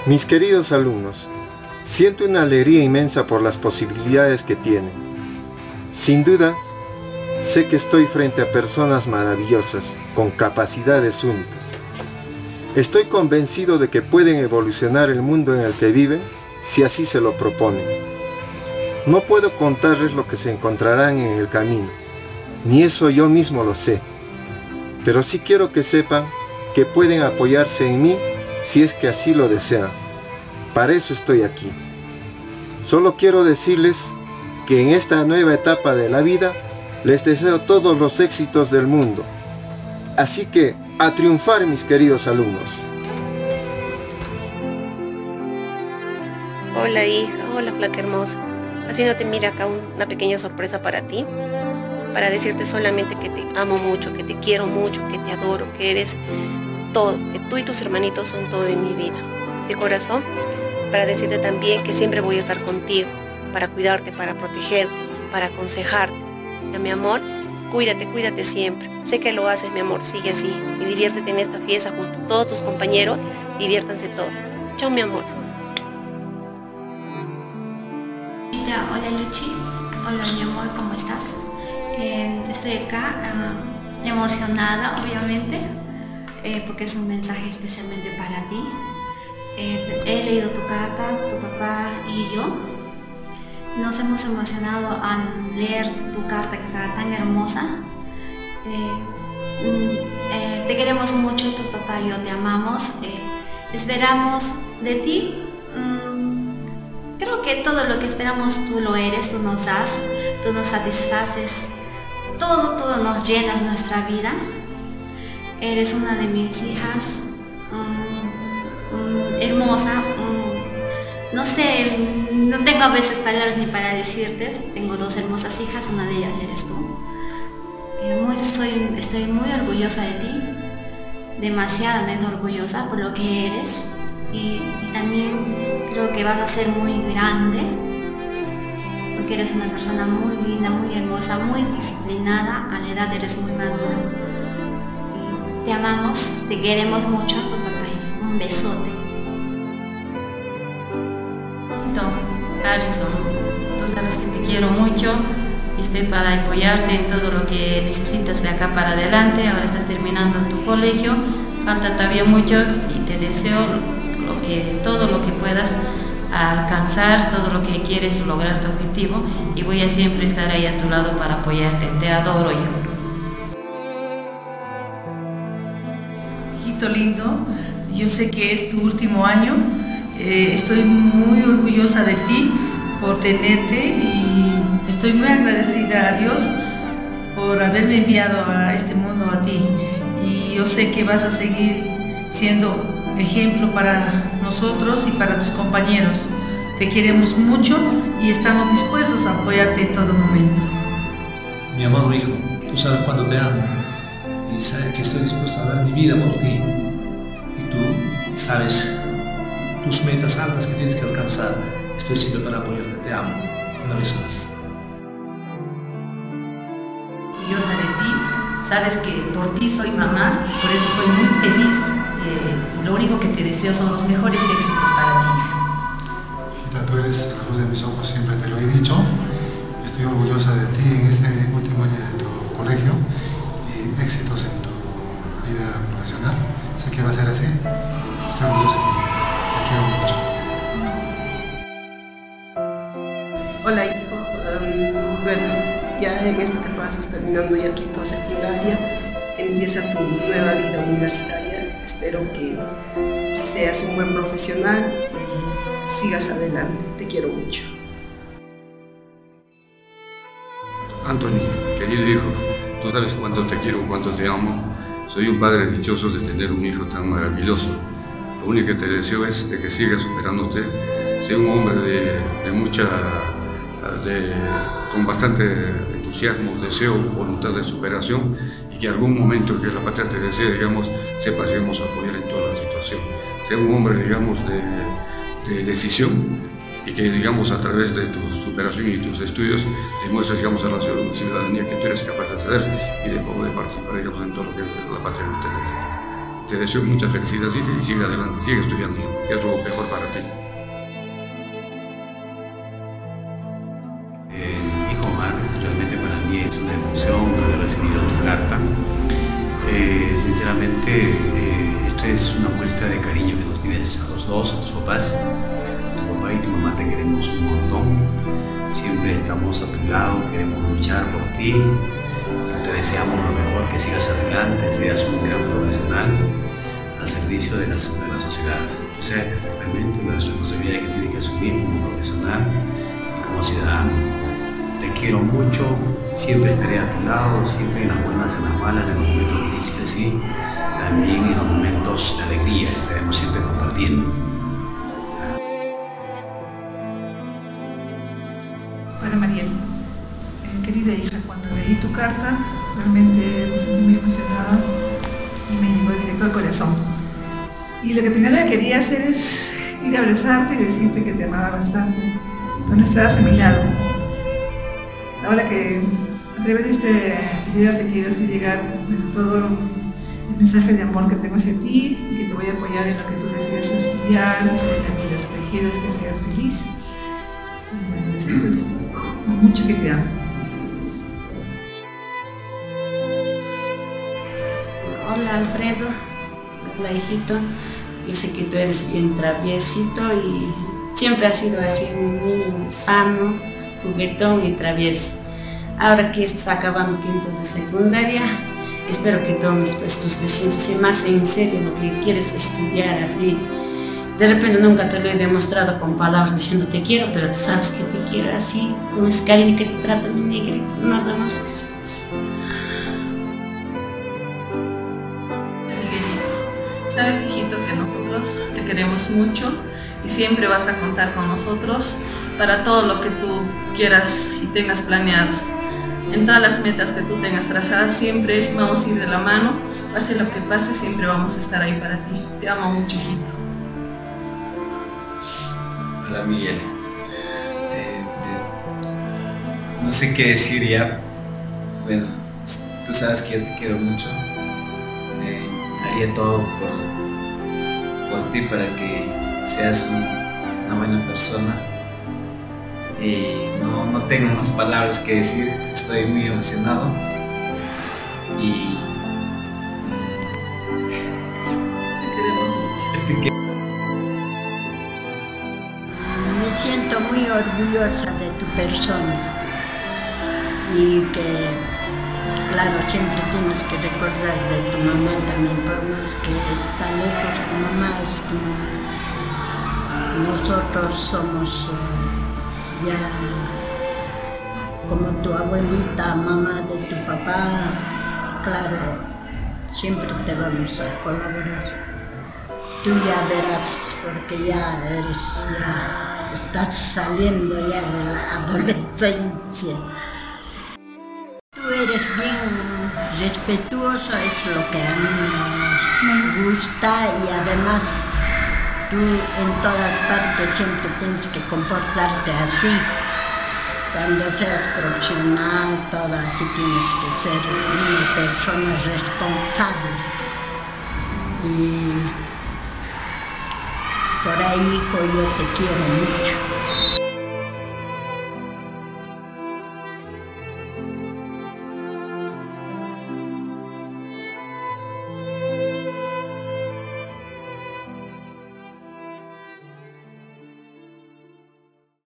Mis queridos alumnos, siento una alegría inmensa por las posibilidades que tienen. Sin duda, sé que estoy frente a personas maravillosas, con capacidades únicas. Estoy convencido de que pueden evolucionar el mundo en el que viven si así se lo proponen. No puedo contarles lo que se encontrarán en el camino, ni eso yo mismo lo sé. Pero sí quiero que sepan que pueden apoyarse en mí si es que así lo desean. Para eso estoy aquí. Solo quiero decirles que en esta nueva etapa de la vida les deseo todos los éxitos del mundo. Así que, a triunfar, mis queridos alumnos. Hola hija, hola flaca hermosa. Haciéndote mira acá una pequeña sorpresa para ti. Para decirte solamente que te amo mucho, que te quiero mucho, que te adoro, que eres todo, que tú y tus hermanitos son todo en mi vida. De corazón, para decirte también que siempre voy a estar contigo, para cuidarte, para protegerte, para aconsejarte. Ya, mi amor, cuídate, cuídate siempre. Sé que lo haces, mi amor, sigue así. Y diviértete en esta fiesta junto a todos tus compañeros. Diviértanse todos. Chao, mi amor. Hola Luchi, hola mi amor, ¿cómo estás? Estoy acá emocionada, obviamente, porque es un mensaje especialmente para ti. He leído tu carta, tu papá y yo. Nos hemos emocionado al leer tu carta, que estaba tan hermosa. Te queremos mucho, tu papá y yo te amamos. Esperamos de ti. Creo que todo lo que esperamos tú lo eres, tú nos das, tú nos satisfaces, todo nos llenas nuestra vida. Eres una de mis hijas, hermosa, no sé, no tengo a veces palabras ni para decirte. Tengo dos hermosas hijas, una de ellas eres tú. Estoy muy orgullosa de ti, demasiadamente orgullosa por lo que eres. Y también creo que vas a ser muy grande, porque eres una persona muy linda, muy hermosa, muy disciplinada. A la edad eres muy madura. Y te amamos, te queremos mucho, tu papá y yo. Un besote. Harrison, tú sabes que te quiero mucho y estoy para apoyarte en todo lo que necesitas de acá para adelante. Ahora estás terminando tu colegio, falta todavía mucho y te deseo todo lo que puedas alcanzar, todo lo que quieres lograr tu objetivo, y voy a siempre estar ahí a tu lado para apoyarte. Te adoro, hijo. Hijito lindo, yo sé que es tu último año. Estoy muy orgullosa de ti por tenerte y estoy muy agradecida a Dios por haberme enviado a este mundo a ti. Y yo sé que vas a seguir siendo ejemplo para nosotros y para tus compañeros. Te queremos mucho y estamos dispuestos a apoyarte en todo momento. Mi amor, hijo, tú sabes cuánto te amo y sabes que estoy dispuesto a dar mi vida por ti. Y tú sabes tus metas altas que tienes que alcanzar. Estoy siempre para apoyarte. Te amo. Una vez más. Orgullosa de ti. Sabes que por ti soy mamá, por eso soy muy feliz. Lo único que te deseo son los mejores éxitos para ti. Hijita, tú eres la luz de mis ojos, siempre te lo he dicho. Estoy orgullosa de ti en este último año de tu colegio y éxitos en tu vida profesional. Sé que va a ser así. Estoy orgullosa de ti, hijita. Te quiero mucho. Hola hijo, bueno, ya en esta temporada estás terminando ya quinto secundaria, empieza tu nueva vida universitaria. Espero que seas un buen profesional y sigas adelante. Te quiero mucho. Anthony, querido hijo, tú sabes cuánto te quiero, cuánto te amo. Soy un padre dichoso de tener un hijo tan maravilloso. Lo único que te deseo es de que sigas superándote. Sé un hombre con bastante entusiasmo, deseo, voluntad de superación, y que algún momento que la patria te desee, digamos, sepas, digamos, apoyar en toda la situación. Sé un hombre, digamos, de decisión, y que, digamos, a través de tu superación y tus estudios demuestres, digamos, a la ciudadanía que tú eres capaz de hacer y de poder participar, digamos, en todo lo que la patria te necesita. te deseo mucha felicidad y sigue adelante, sigue estudiando, que es lo mejor para ti. Hijo Omar, realmente para mí es una emoción haber recibido tu carta. Sinceramente, esto es una muestra de cariño que nos tienes a los dos, a tus papás. Tu papá y tu mamá te queremos un montón. Siempre estamos a tu lado, queremos luchar por ti. Te deseamos lo mejor, que sigas adelante, seas un gran profesional al servicio de la sociedad. Tú sabes perfectamente las responsabilidades que tienes que asumir como profesional y como ciudadano. Te quiero mucho, siempre estaré a tu lado, siempre en las buenas, en las malas, en los momentos difíciles, sí, también en los momentos de alegría, estaremos siempre compartiendo. Para Mariel, querida hija, cuando leí tu carta, realmente me sentí muy emocionada y me llegó directo al corazón. Y lo que primero que quería hacer es ir a abrazarte y decirte que te amaba bastante, pero no estabas a mi lado. Ahora que a través de este video te quiero hacer llegar todo el mensaje de amor que tengo hacia ti y que te voy a apoyar en lo que tú decidas estudiar, hacer la vida, lo que quieras, que seas feliz. Y bueno, decirte mucho que te amo. Hola Alfredo, hola hijito, yo sé que tú eres bien traviesito y siempre has sido así un niño sano, juguetón y travieso. Ahora que estás acabando quinto de secundaria, espero que tomes pues tus decisiones y más en serio lo que quieres estudiar así. De repente nunca te lo he demostrado con palabras diciendo te quiero, pero tú sabes que te quiero así, con ese cariño que te trato mi negrito, nada más. Sabes, hijito, que nosotros te queremos mucho y siempre vas a contar con nosotros para todo lo que tú quieras y tengas planeado. En todas las metas que tú tengas trazadas, siempre vamos a ir de la mano. Pase lo que pase, siempre vamos a estar ahí para ti. Te amo mucho, hijito. Hola, Miguel. No sé qué decir ya. Bueno, tú sabes que yo te quiero mucho. Haría todo por ti para que seas una buena persona. Y no tengo más palabras que decir, estoy muy emocionado y te queremos mucho. Me siento muy orgullosa de tu persona y que claro, siempre tienes que recordar de tu mamá también, por más que está lejos, tu mamá es tu mamá. Nosotros somos ya como tu abuelita, mamá de tu papá, claro, siempre te vamos a colaborar. Tú ya verás, porque ya estás saliendo ya de la adolescencia. Tú eres bien respetuoso, es lo que a mí me gusta, y además tú en todas partes siempre tienes que comportarte así. Cuando seas profesional, todo así tienes que ser una persona responsable. Y por ahí, hijo, yo te quiero mucho.